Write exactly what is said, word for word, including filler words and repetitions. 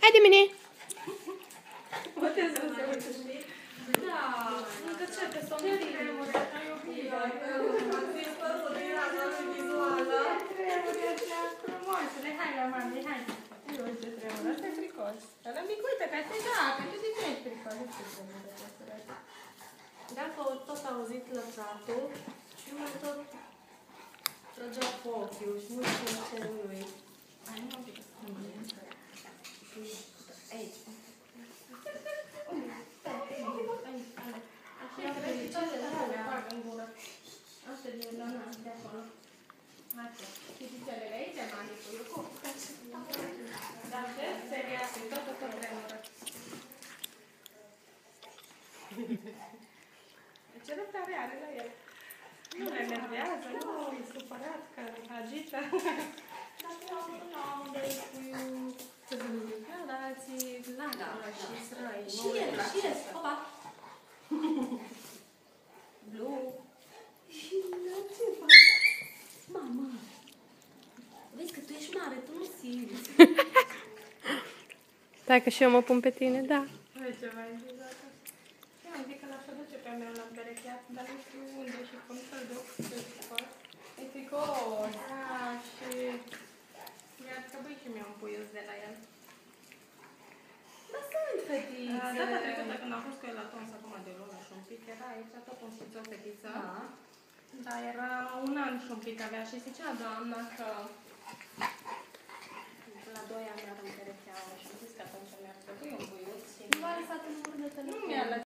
Haide, mine! Puteți să se uite, știi? Da, încă ce, pe somn tremure, ai o bine. Am zis că soția noastră vizuală. Tremure astea frumoasele, hai la mami, hai. Uite, tremure, asta e fricos. Ăla mic, uite, că asta e da, pentru tine e fricos. Nu știu tremure astea. Dacă au tot auzit lăsatul și mai tot trăgea cu ochiul și nu știu ce lui. Ai, nu am pică să mă aici. Așa, chititoarele alea fac în gură. Astea din lana, de acolo. Astea. Chititoarele aici, manicul, cu. Dar ce? Serios, tot, tot, tot tremură. Ce răbdare are la el? Nu le enervează, nu e supărat, că agită. Dar nu am doi cu târgânică, dar alții lacră și srăi. Și el, și el, opa! Blue. Și la ce faci? Mama! Vezi că tu ești mare, tu nu simți. Dacă și eu mă pun pe tine, da. Vezi ce mai zis asta? Și am zis că l-aș aduce pe meu la perecheat, dar nu știu unde și cum să-l duc. E fricos, da, și mi-ar trebui și mie un puiuț de la el. Dar sunt fetițe. Data trecută când am fost cu el la Tons, acum de o lună și un pic, era aici tot un știți o fetiță. Dar era un an și un pic avea și zicea doamna că la doi ani ar împerecheau și am zis că atunci mi-ar trebui un puiuț. Nu m-a lăsat în urmă de telefon. Nu mi-a lăsat.